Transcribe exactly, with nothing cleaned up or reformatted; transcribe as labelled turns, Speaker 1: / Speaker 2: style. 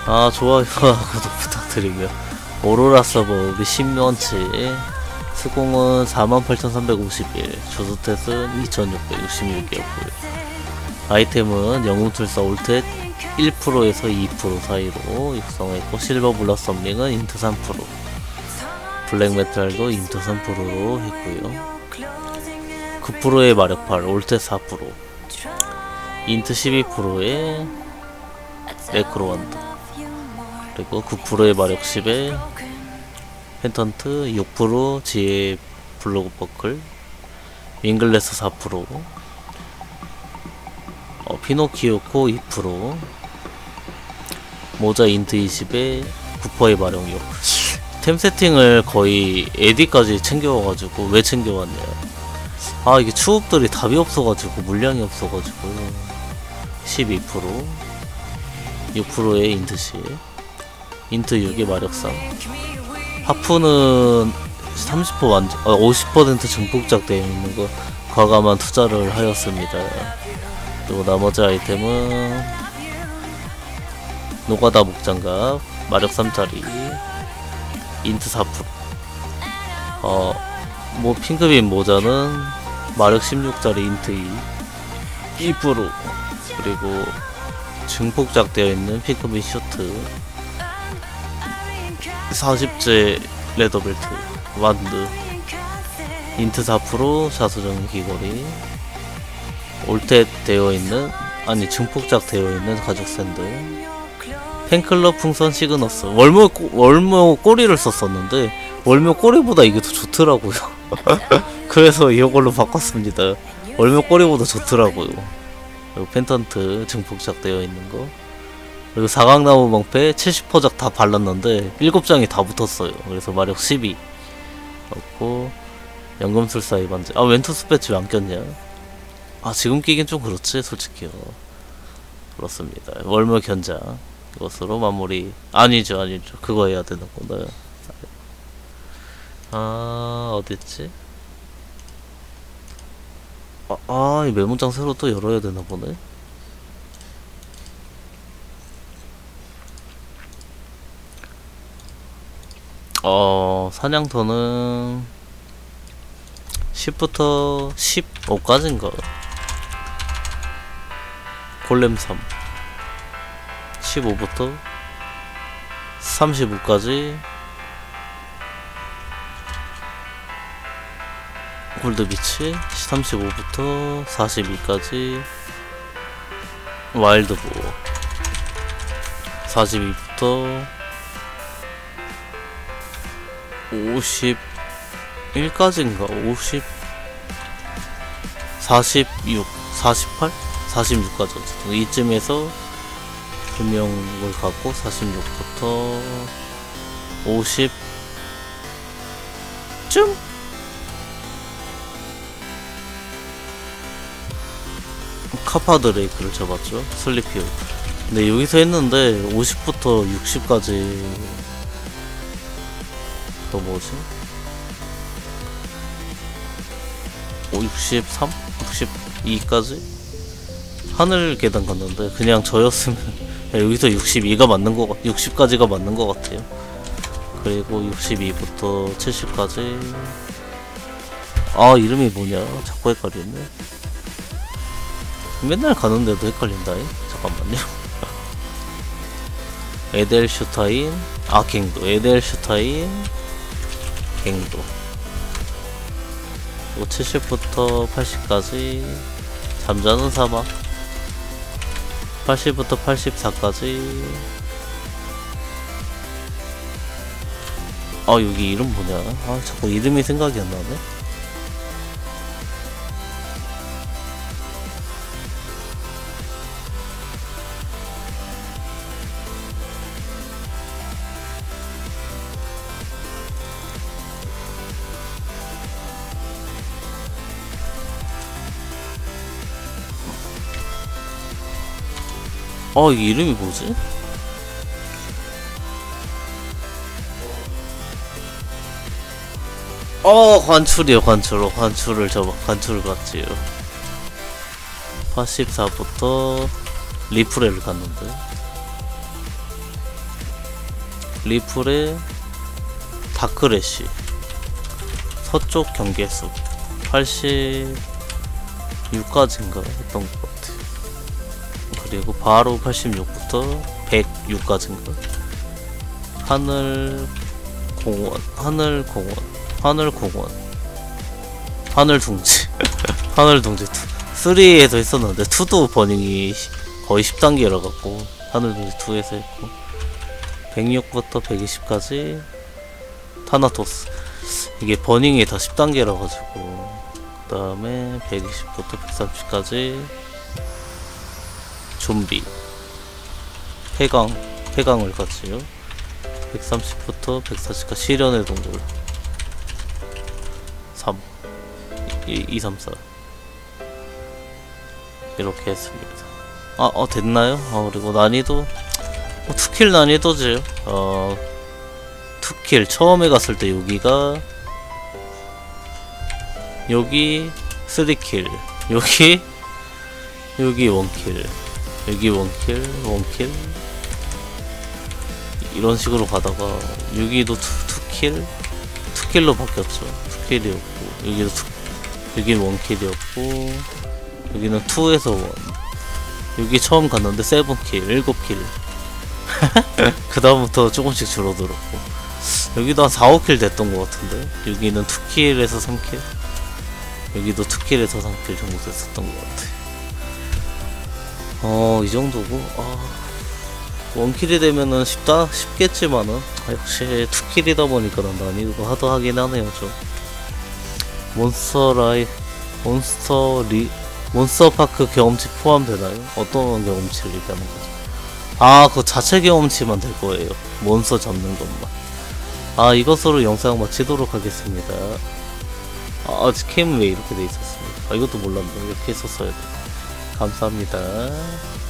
Speaker 1: 아 좋아요 구독 부탁드리고요. 오로라 서버 우리 신면치 스공은 사만 팔천삼백오십일, 조스탯은 이천육백육십육이었고요 아이템은 영웅툴사 올텟 일 퍼센트에서 이 퍼센트 사이로 육성했고, 실버 블러 썸링은 인트 삼 퍼센트, 블랙메탈도 인트 삼 퍼센트로 했고요 구 퍼센트의 마력팔, 올텟 사 퍼센트, 인트 십이 퍼센트의 네크로완드, 그리고 구 퍼센트의 마력 십에 펜턴트, 육 퍼센트 지혜 블로그 버클, 윙글레스 사 퍼센트, 어, 피노키오코 이 퍼센트, 모자 인트 이십에 구 퍼센트의 마력육. 템 세팅을 거의 에디까지 챙겨와가지고 왜 챙겨왔냐, 아 이게 추업들이 답이 없어가지고 물량이 없어가지고 십이 퍼센트, 육 퍼센트의 인트 십, 인트 육의 마력삼, 하프는 삼십 퍼센트 완전, 어, 오십 퍼센트 증폭작 되어 있는 거 과감한 투자를 하였습니다. 그리고 나머지 아이템은 노가다 목장갑 마력 삼 짜리 인트 사 퍼센트, 어, 뭐 핑크빈 모자는 마력 십육 짜리 인트 이, 이 퍼센트, 그리고 증폭작 되어 있는 핑크빈 셔트 사십제 레더벨트 완드 인트 사 퍼센트, 자수정리 귀걸이, 올텟 되어 있는, 아니 증폭작 되어 있는 가죽 샌들, 팬클럽 풍선 시그너스. 월묘 월묘 꼬리를 썼었는데 월묘 꼬리보다 이게 더 좋더라고요. 그래서 이걸로 바꿨습니다. 월묘 꼬리보다 좋더라고요. 그리고 펜턴트 증폭작 되어 있는 거, 그리고 사각나무 방패 칠십 퍼센트 작 다 발랐는데 일곱 장이 다 붙었어요. 그래서 마력 십이 넣고, 연금술사 이반제. 아 웬투스 배치 왜 안 꼈냐, 아 지금 끼긴 좀 그렇지 솔직히요. 그렇습니다. 월묘 견장 이것으로 마무리. 아니죠 아니죠 그거 해야 되는구나. 아 어딨지, 아, 아 이 메모장 새로 또 열어야 되나 보네. 어 사냥터는 십부터 십오까지인가, 골렘 삼, 십오부터 삼십오까지 골드비치, 삼십오부터 사십이까지 와일드보어, 사십이부터 오십일까지인가, 오십, 사십육, 사십팔, 사십육까지 어쨌든 이쯤에서 분명을 갖고 사십육부터 오십쯤 카파드레이크를 잡았죠. 슬리피오. 근데 여기서 했는데 오십부터 육십까지 또 뭐지? 오, 육십삼? 육십이까지? 하늘 계단 갔는데 그냥 저였으면 여기서 육십이가 맞는 거 같, 육십까지가 맞는 거 같아요. 그리고 육십이부터 칠십까지. 아 이름이 뭐냐? 자꾸 헷갈리네. 맨날 가는데도 헷갈린다. 잠깐만요. 에델슈타인, 아 갱도, 에델슈타인, 갱도. 그리고 칠십부터 팔십까지 잠자는 사막, 팔십부터 팔십사까지. 아 여기 이름 뭐냐, 아 자꾸 이름이 생각이 안 나네. 아 이게 이름이 뭐지? 어 관출이요. 관출. 관출을 잡아. 관출을 갔지요. 팔십사부터 리프레를 갔는데 리플의 다크래쉬 서쪽 경계수 팔십육까지인가 했던 것 같아. 그리고 바로 팔십육부터 백육까지인가 하늘 공원, 하늘 공원, 하늘 공원, 하늘 둥지, 하늘 둥지 이. 삼에서 했었는데 이도 버닝이 거의 십 단계라 갖고 하늘 둥지 이에서 했고, 백육부터 백이십까지 타나토스. 이게 버닝이 다 십 단계라 가지고, 그 다음에 백이십부터 백삼십까지 좀비 폐강, 폐강을 같이요. 백삼십부터 백사십까지 시련의 동굴 삼, 이, 삼, 사 이렇게 했습니다. 아, 어, 됐나요? 어, 그리고 난이도 어, 투킬 난이도지. 어, 투킬 처음에 갔을 때 여기가 여기 쓰리킬, 여기 여기 원킬, 여기 원킬, 원킬 이런 식으로 가다가 여기도 투, 투킬, 투킬로 바뀌었죠. 투킬이었고, 여기도 투, 여기는 원킬이었고, 여기는 이에서 원. 여기 처음 갔는데 세븐킬, 일곱킬. 그 다음부터 조금씩 줄어들었고, 여기도 한 사, 오킬 됐던 것 같은데, 여기는 이킬에서 삼킬, 여기도 이킬에서 삼킬 정도 됐었던 것 같아. 어, 이 정도고. 아, 원킬이 되면은 쉽다, 쉽겠지만은, 아, 역시 투킬이다 보니까 난 난이도가 하드하긴 하네요, 좀. 몬스터 라이, 몬스터 리, 몬스터 파크 경험치 포함되나요? 어떤 경험치를 얘기하는 거죠? 아, 그 자체 경험치만 될 거예요. 몬스터 잡는 것만. 아, 이것으로 영상 마치도록 하겠습니다. 아, 캠은 왜 이렇게 돼 있었습니다. 아, 이것도 몰랐네. 이렇게 했었어야 돼. 감사합니다.